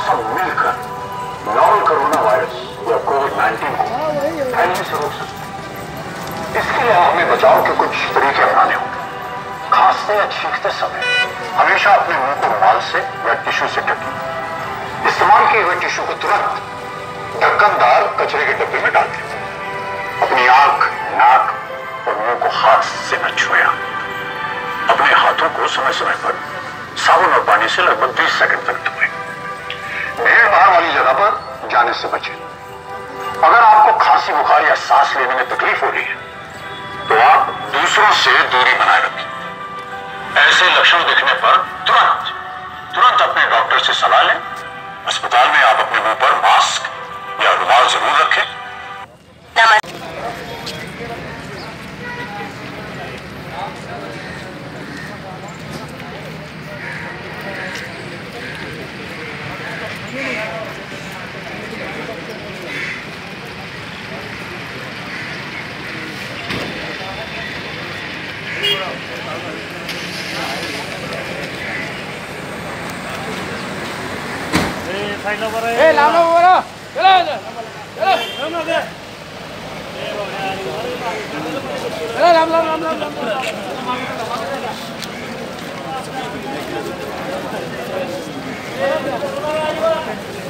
सब मिलकर novel corona virus या कोविड-19 को फैलने से रोक सकते हैं। इसके लिए हमें बचाव के कुछ तरीके अपनाने होंगे। खांसते या छींकते समय हमेशा अपने मुंह को रुमाल से या टिश्यू से ढकें। इस्तेमाल किए हुए टिश्यू को तुरंत ढक्कनदार कचरे के डब्बे में डाल दें। अपनी आंख, नाक और मुंह को हाथ से न छुएं। अपने हाथों को समय समय पर साबुन और पानी से लगभग 20 सेकंड तक धोएं। भीड़ भाड़ वाली जगह पर जाने से बचें। अगर आपको खांसी, बुखार या सांस लेने में तकलीफ हो रही है तो आप दूसरों से दूरी बनाए रखें। ऐसे लक्षण दिखने पर तुरंत अपने डॉक्टर से सलाह लें। अस्पताल में आप अपने मुंह पर मास्क या रुमाल जरूर रखें। Lalu